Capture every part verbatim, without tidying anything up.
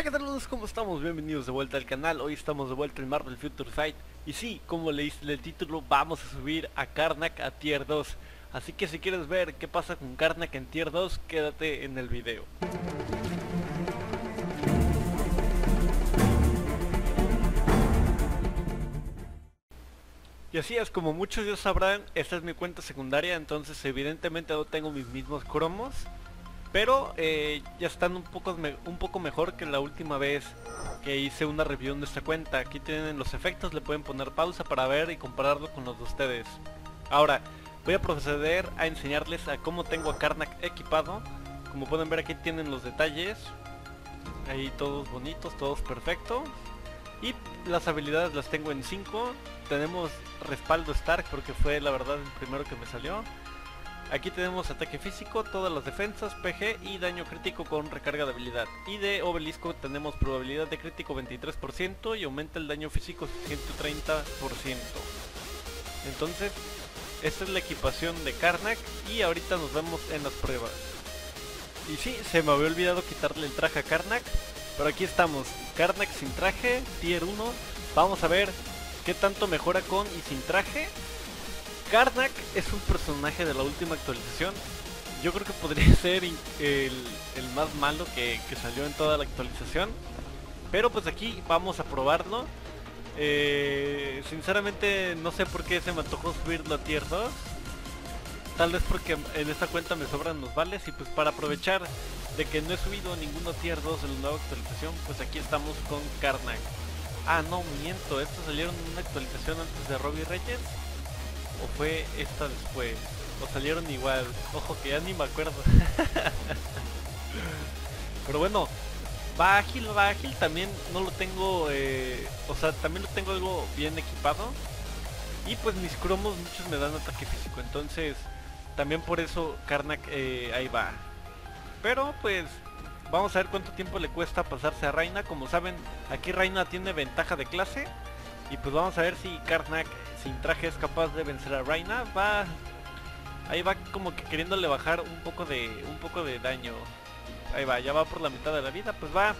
¿Qué tal todos? ¿Cómo estamos? Bienvenidos de vuelta al canal. Hoy estamos de vuelta en Marvel Future Fight. Y sí, como leíste el título, vamos a subir a Karnak a Tier dos. Así que si quieres ver qué pasa con Karnak en Tier dos, quédate en el video. Y así es, como muchos ya sabrán, esta es mi cuenta secundaria, entonces evidentemente no tengo mis mismos cromos. Pero eh, ya están un poco, un poco mejor que la última vez que hice una review de esta cuenta. Aquí tienen los efectos, le pueden poner pausa para ver y compararlo con los de ustedes. Ahora, voy a proceder a enseñarles a cómo tengo a Karnak equipado. Como pueden ver, aquí tienen los detalles. Ahí todos bonitos, todos perfectos. Y las habilidades las tengo en cinco. Tenemos respaldo Stark porque fue la verdad el primero que me salió. Aquí tenemos ataque físico, todas las defensas, P G y daño crítico con recarga de habilidad. Y de obelisco tenemos probabilidad de crítico veintitrés por ciento y aumenta el daño físico ciento treinta por ciento. Entonces, esta es la equipación de Karnak y ahorita nos vemos en las pruebas. Y sí, se me había olvidado quitarle el traje a Karnak, pero aquí estamos, Karnak sin traje, tier uno. Vamos a ver qué tanto mejora con y sin traje. Karnak es un personaje de la última actualización. Yo creo que podría ser el, el más malo que, que salió en toda la actualización. Pero pues aquí vamos a probarlo. eh, Sinceramente no sé por qué se me antojó subirlo a tier dos. Tal vez porque en esta cuenta me sobran los vales. Y pues para aprovechar de que no he subido ninguno a tier dos en la nueva actualización, pues aquí estamos con Karnak. Ah, no, miento, estos salieron en una actualización antes de Robbie Reyes. ¿O fue esta después? ¿O salieron igual? Ojo que ya ni me acuerdo. Pero bueno, va ágil, va ágil. También no lo tengo, eh, o sea, también lo tengo algo bien equipado. Y pues mis cromos muchos me dan ataque físico. Entonces, también por eso Karnak eh, ahí va. Pero pues, vamos a ver cuánto tiempo le cuesta pasarse a Reina. Como saben, aquí Reina tiene ventaja de clase. Y pues vamos a ver si Karnak sin traje es capaz de vencer a Reina. Va, ahí va como que queriéndole bajar un poco de un poco de daño. Ahí va, ya va por la mitad de la vida. Pues va,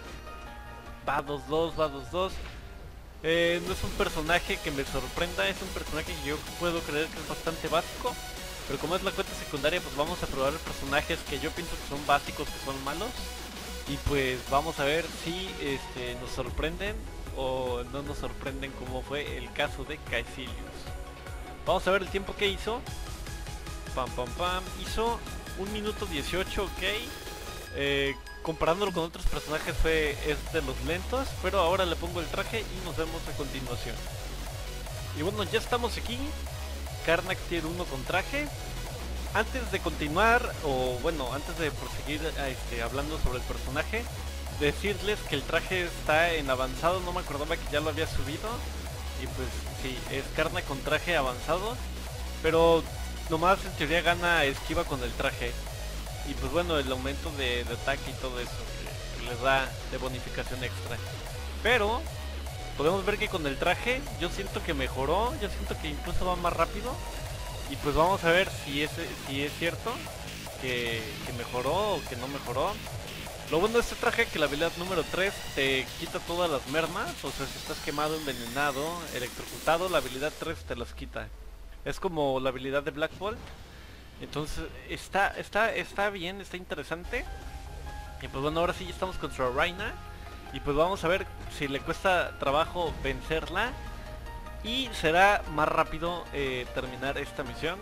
va dos dos, va dos dos. eh, No es un personaje que me sorprenda, es un personaje que yo puedo creer que es bastante básico. Pero como es la cuenta secundaria, pues vamos a probar personajes que yo pienso que son básicos, que son malos. Y pues vamos a ver si este, nos sorprenden o no nos sorprenden, como fue el caso de Caecilius. Vamos a ver el tiempo que hizo. Pam pam pam. Hizo un minuto dieciocho, ok. Eh, comparándolo con otros personajes fue, es de los lentos. Pero ahora le pongo el traje y nos vemos a continuación. Y bueno, ya estamos aquí. Karnak tier uno con traje. Antes de continuar, o bueno, antes de proseguir este, hablando sobre el personaje, decirles que el traje está en avanzado. No me acordaba que ya lo había subido. Y pues sí, es Karnak con traje avanzado. Pero nomás en teoría gana esquiva con el traje. Y pues bueno, el aumento de, de ataque y todo eso que, que les da de bonificación extra. Pero podemos ver que con el traje yo siento que mejoró. Yo siento que incluso va más rápido. Y pues vamos a ver si es, si es cierto que, que mejoró o que no mejoró. Lo bueno de este traje es que la habilidad número tres te quita todas las mermas. O sea, si estás quemado, envenenado, electrocutado, la habilidad tres te las quita. Es como la habilidad de Black Bolt. Entonces está, está, está bien, está interesante. Y pues bueno, ahora sí ya estamos contra Reina. Y pues vamos a ver si le cuesta trabajo vencerla. Y será más rápido eh, terminar esta misión.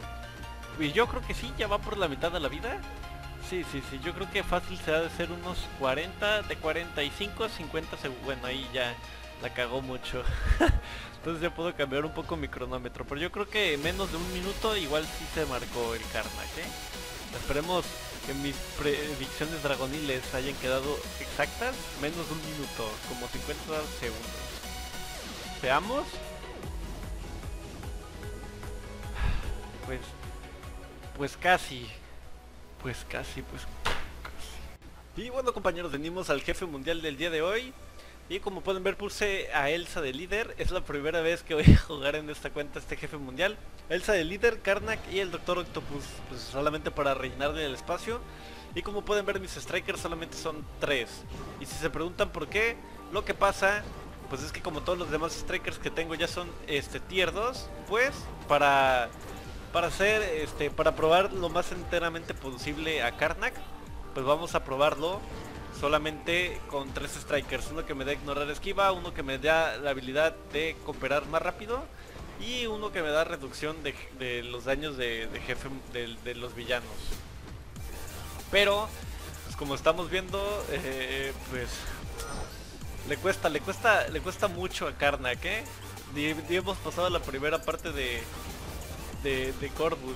Y yo creo que sí, ya va por la mitad de la vida. Sí, sí, sí, yo creo que fácil se ha de ser unos cuarenta, de cuarenta y cinco a cincuenta segundos. Bueno, ahí ya la cagó mucho. Entonces ya puedo cambiar un poco mi cronómetro. Pero yo creo que menos de un minuto igual sí se marcó el Karnak, ¿eh? Esperemos que mis predicciones dragoniles hayan quedado exactas. Menos de un minuto, como cincuenta segundos. Veamos. Pues, pues casi, pues casi, pues casi. Y bueno, compañeros, venimos al jefe mundial del día de hoy. Y como pueden ver, puse a Elsa de líder. Es la primera vez que voy a jugar en esta cuenta este jefe mundial. Elsa de líder, Karnak y el Doctor Octopus, pues solamente para rellenarle el espacio. Y como pueden ver, mis strikers solamente son tres. Y si se preguntan por qué, lo que pasa, pues es que como todos los demás strikers que tengo ya son este tier dos, pues para para hacer este para probar lo más enteramente posible a Karnak, pues vamos a probarlo solamente con tres strikers, uno que me da ignorar esquiva, uno que me da la habilidad de cooperar más rápido y uno que me da reducción de, de los daños de, de jefe de, de los villanos. Pero pues como estamos viendo, eh, pues le cuesta, le cuesta, le cuesta mucho a Karnak, ¿eh? Y, y hemos pasado la primera parte de de, de Corvus.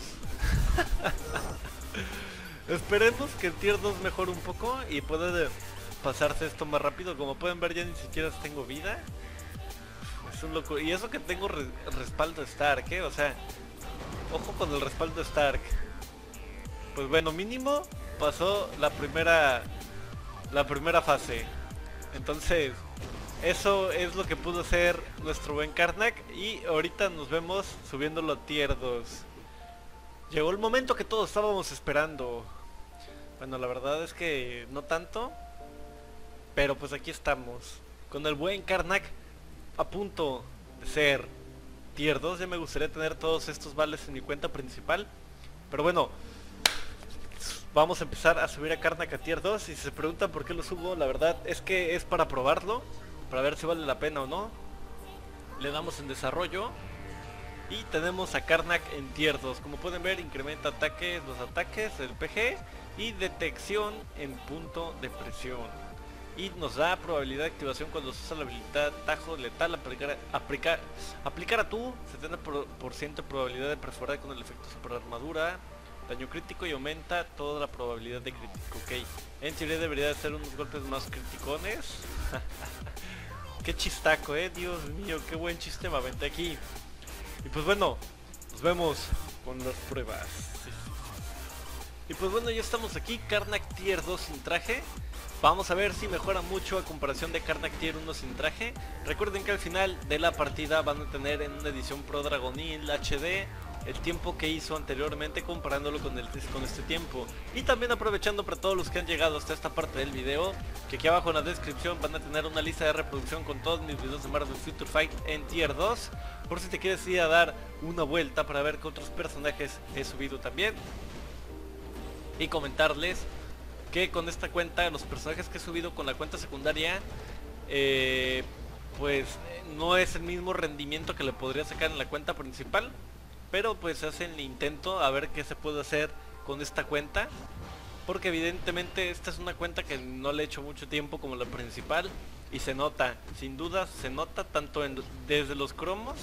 Esperemos que el tier dos mejore un poco y pueda pasarse esto más rápido. Como pueden ver, ya ni siquiera tengo vida. Es un loco. Y eso que tengo re respaldo Stark, ¿eh? O sea, ojo con el respaldo Stark. Pues bueno, mínimo pasó la primera la primera fase. Entonces, eso es lo que pudo hacer nuestro buen Karnak. Y ahorita nos vemos subiéndolo a tier dos. Llegó el momento que todos estábamos esperando. Bueno, la verdad es que no tanto, pero pues aquí estamos con el buen Karnak a punto de ser tier dos. Ya me gustaría tener todos estos vales en mi cuenta principal, pero bueno, vamos a empezar a subir a Karnak a tier dos. Y si se preguntan por qué lo subo, la verdad es que es para probarlo, para ver si vale la pena o no. Le damos en desarrollo y tenemos a Karnak en tier dos. Como pueden ver, incrementa ataques, los ataques, el P G y detección en punto de presión. Y nos da probabilidad de activación cuando se usa la habilidad tajo letal. Aplicar, aplicar, aplicar a tú, setenta por ciento de probabilidad de perforar con el efecto super armadura, daño crítico y aumenta toda la probabilidad de crítico. Ok, en teoría debería de ser unos golpes más criticones. Qué chistaco, eh, Dios mío, qué buen chiste me aventé aquí. Y pues bueno, nos vemos con las pruebas. Y pues bueno, ya estamos aquí, Karnak tier dos sin traje. Vamos a ver si mejora mucho a comparación de Karnak tier uno sin traje. Recuerden que al final de la partida van a tener en una edición Pro Dragonil H D el tiempo que hizo anteriormente, comparándolo con, el, con este tiempo. Y también aprovechando para todos los que han llegado hasta esta parte del video, que aquí abajo en la descripción van a tener una lista de reproducción con todos mis videos de Marvel Future Fight en tier dos, por si te quieres ir a dar una vuelta para ver qué otros personajes he subido también. Y comentarles que con esta cuenta, los personajes que he subido con la cuenta secundaria, eh, pues no es el mismo rendimiento que le podría sacar en la cuenta principal, pero pues hacen el intento a ver qué se puede hacer con esta cuenta, porque evidentemente esta es una cuenta que no le he hecho mucho tiempo como la principal, y se nota, sin duda se nota tanto en, desde los cromos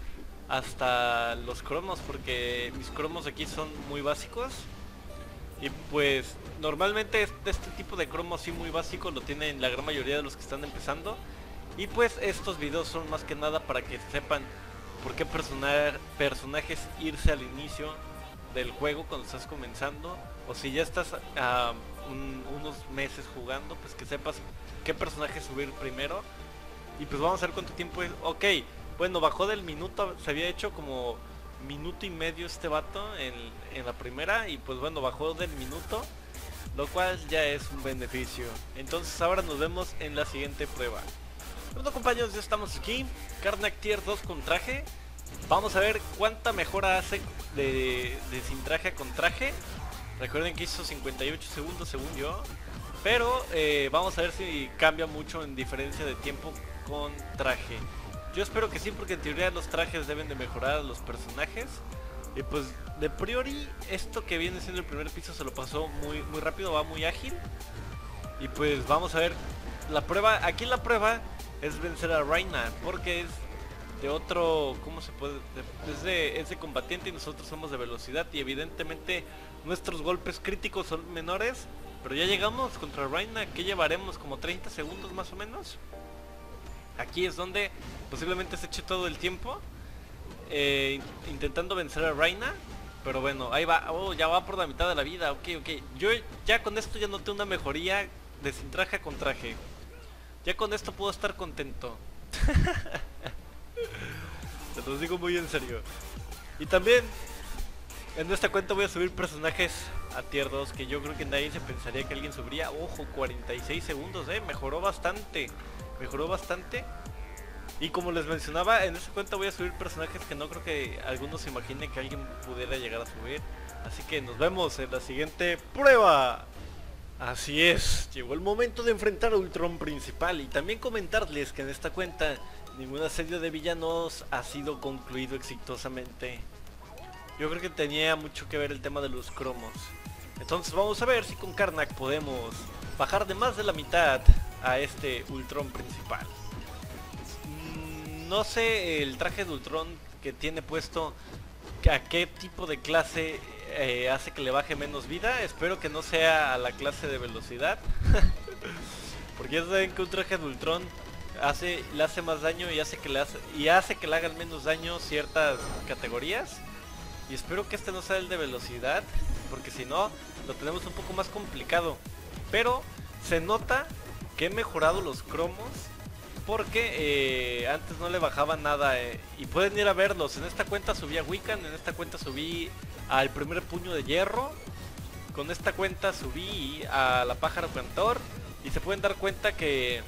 hasta los cromos, porque mis cromos aquí son muy básicos. Y pues normalmente este, este tipo de cromo así muy básico lo tienen la gran mayoría de los que están empezando. Y pues estos videos son más que nada para que sepan por qué personar, personajes irse al inicio del juego cuando estás comenzando. O si ya estás uh, un, unos meses jugando, pues que sepas qué personaje subir primero. Y pues vamos a ver cuánto tiempo es. Ok, bueno, bajó del minuto, se había hecho como minuto y medio este vato en, en la primera, y pues bueno, bajó del minuto, lo cual ya es un beneficio. Entonces ahora nos vemos en la siguiente prueba. Bueno, compañeros, ya estamos aquí, Karnak tier dos con traje. Vamos a ver cuánta mejora hace de, de sin traje a con traje. Recuerden que hizo cincuenta y ocho segundos según yo, pero eh, vamos a ver si cambia mucho en diferencia de tiempo con traje. Yo espero que sí, porque en teoría los trajes deben de mejorar a los personajes. Y pues de priori esto que viene siendo el primer piso se lo pasó muy, muy rápido, va muy ágil. Y pues vamos a ver la prueba. Aquí la prueba es vencer a Reina, porque es de otro, ¿cómo se puede? Es de, es de combatiente y nosotros somos de velocidad. Y evidentemente nuestros golpes críticos son menores. Pero ya llegamos contra Reina, que llevaremos como treinta segundos más o menos. Aquí es donde posiblemente se eche todo el tiempo eh, intentando vencer a Reina. Pero bueno, ahí va, oh, ya va por la mitad de la vida, ok, ok. Yo ya con esto ya noté una mejoría de sin traje con traje. Ya con esto puedo estar contento. Se los digo muy en serio. Y también en esta cuenta voy a subir personajes a tier dos que yo creo que nadie se pensaría que alguien subiría. Ojo, cuarenta y seis segundos, eh, mejoró bastante. Mejoró bastante. Y como les mencionaba, en esta cuenta voy a subir personajes que no creo que algunos se imaginen que alguien pudiera llegar a subir. Así que nos vemos en la siguiente prueba. Así es, llegó el momento de enfrentar a Ultron principal. Y también comentarles que en esta cuenta ningún asedio de villanos ha sido concluido exitosamente. Yo creo que tenía mucho que ver el tema de los cromos. Entonces vamos a ver si con Karnak podemos bajar de más de la mitad a este Ultron principal. No sé el traje de Ultron que tiene puesto, a qué tipo de clase eh, hace que le baje menos vida. Espero que no sea a la clase de velocidad. Porque ya saben que un traje de Ultron hace, le hace más daño y hace que le hace, y hace que le hagan menos daño ciertas categorías. Y espero que este no sea el de velocidad, porque si no, lo tenemos un poco más complicado. Pero se nota que he mejorado los cromos, porque eh, antes no le bajaba nada, eh, y pueden ir a verlos. En esta cuenta subí a Wiccan, en esta cuenta subí al primer puño de hierro, con esta cuenta subí a la pájaro cantor. Y se pueden dar cuenta que,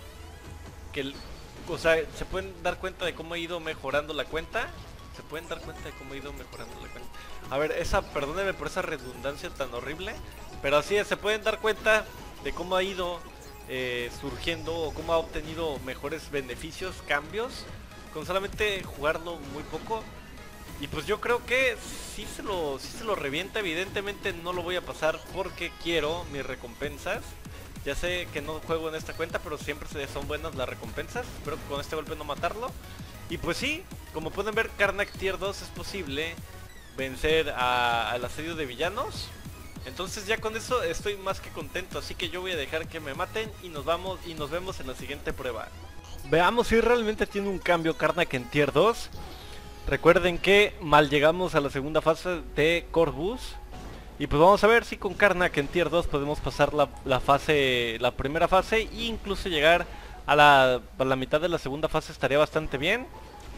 que o sea, se pueden dar cuenta de cómo he ido mejorando la cuenta. Se pueden dar cuenta de cómo he ido mejorando la cuenta. A ver, esa, perdónenme por esa redundancia tan horrible, pero así es, se pueden dar cuenta de cómo ha ido eh, surgiendo, o cómo ha obtenido mejores beneficios, cambios, con solamente jugarlo muy poco. Y pues yo creo que sí se lo, sí se lo revienta. Evidentemente no lo voy a pasar porque quiero mis recompensas. Ya sé que no juego en esta cuenta, pero siempre son buenas las recompensas. Espero con este golpe no matarlo. Y pues sí, como pueden ver, Karnak tier dos es posible vencer a, al asedio de villanos. Entonces ya con eso estoy más que contento. Así que yo voy a dejar que me maten y nos vamos y nos vemos en la siguiente prueba. Veamos si realmente tiene un cambio Karnak en tier dos. Recuerden que mal llegamos a la segunda fase de Corvus. Y pues vamos a ver si con Karnak en tier dos podemos pasar la, la fase, la primera fase, e incluso llegar a la, a la mitad de la segunda fase. Estaría bastante bien.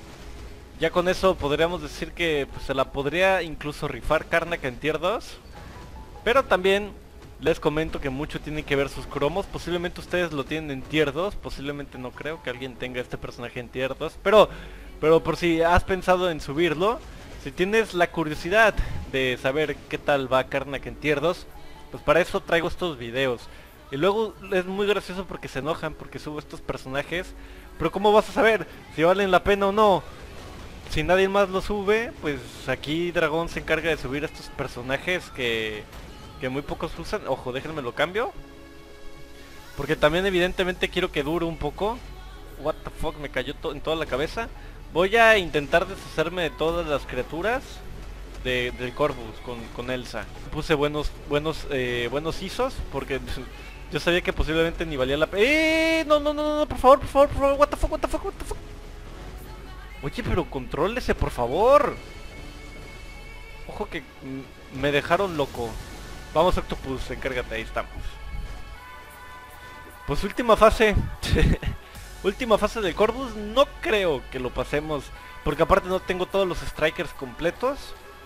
Ya con eso podríamos decir que pues, se la podría incluso rifar Karnak en tier dos. Pero también les comento que mucho tiene que ver sus cromos. Posiblemente ustedes lo tienen en tier dos, posiblemente no creo que alguien tenga este personaje en tier dos. Pero, pero por si has pensado en subirlo, si tienes la curiosidad de saber qué tal va Karnak en tier dos, pues para eso traigo estos videos. Y luego es muy gracioso porque se enojan porque subo estos personajes. Pero ¿cómo vas a saber si valen la pena o no? Si nadie más lo sube, pues aquí Dragón se encarga de subir estos personajes que, que muy pocos usan. Ojo, déjenme lo cambio, porque también evidentemente quiero que dure un poco. What the fuck, me cayó to en toda la cabeza. Voy a intentar deshacerme de todas las criaturas de, del Corvus con, con Elsa. Puse buenos buenos eh, buenos isos porque yo sabía que posiblemente ni valía la pena. ¡Eh! No, no, no, no, por favor, por favor, por favor. What the fuck, what the fuck, what the fuck. Oye, pero contrólese, por favor. Ojo que me dejaron loco. Vamos, Octopus, encárgate, ahí estamos. Pues última fase. Última fase del Corvus. No creo que lo pasemos, porque aparte no tengo todos los strikers completos.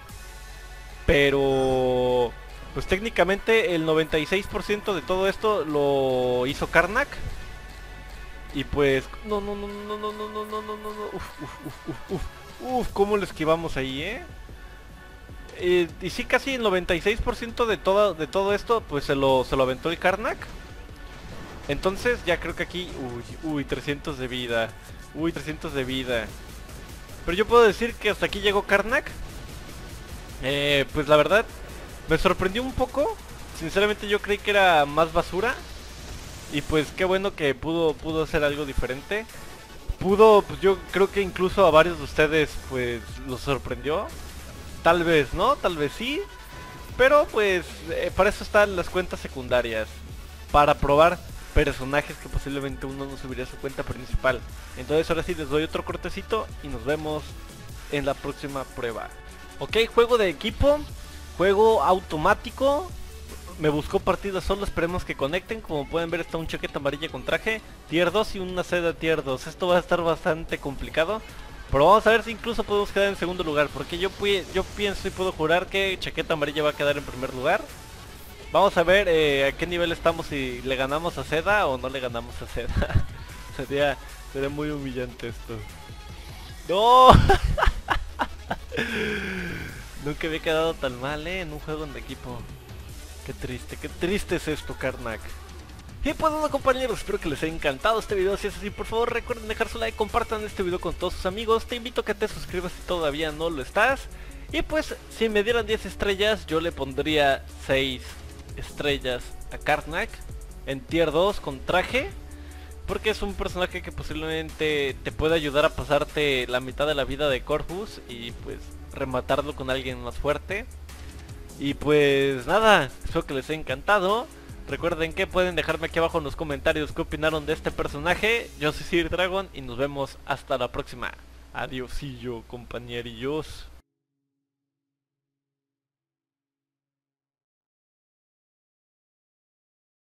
Pero pues técnicamente el noventa y seis por ciento de todo esto lo hizo Karnak. Y pues, no, no, no, no, no, no, no, no, no, no, no, uf, uf, uf, uf, uf, uf, cómo lo esquivamos ahí, eh. Eh, y sí, casi el noventa y seis por ciento de todo, de todo esto, pues se lo, se lo aventó el Karnak. Entonces ya creo que aquí, uy, uy, trescientos de vida, uy, trescientos de vida. Pero yo puedo decir que hasta aquí llegó Karnak. Eh, pues la verdad, me sorprendió un poco. Sinceramente yo creí que era más basura. Y pues qué bueno que pudo pudo hacer algo diferente. Pudo, pues yo creo que incluso a varios de ustedes pues los sorprendió. Tal vez no, tal vez sí. Pero pues eh, para eso están las cuentas secundarias. Para probar personajes que posiblemente uno no subiría a su cuenta principal. Entonces ahora sí les doy otro cortecito y nos vemos en la próxima prueba. Ok, juego de equipo. Juego automático. me buscó partida solo, esperemos que conecten. Como pueden ver está un chaqueta amarilla con traje, tier dos y una seda tier dos. Esto va a estar bastante complicado, pero vamos a ver si incluso podemos quedar en segundo lugar, porque yo, yo pienso y puedo jurar que chaqueta amarilla va a quedar en primer lugar. Vamos a ver eh, a qué nivel estamos, si le ganamos a seda o no le ganamos a seda. sería, sería muy humillante esto. ¡No! Nunca había quedado tan mal, eh, en un juego en equipo. Qué triste, qué triste es esto, Karnak. Y pues bueno, compañeros, espero que les haya encantado este video. Si es así, por favor recuerden dejar su like, compartan este video con todos sus amigos. Te invito a que te suscribas si todavía no lo estás. Y pues, si me dieran diez estrellas, yo le pondría seis estrellas a Karnak en tier dos con traje, porque es un personaje que posiblemente te puede ayudar a pasarte la mitad de la vida de Corvus y pues rematarlo con alguien más fuerte. Y pues nada, espero que les haya encantado. Recuerden que pueden dejarme aquí abajo en los comentarios qué opinaron de este personaje. Yo soy Sir Dragon y nos vemos hasta la próxima. Adiosillo, compañerillos.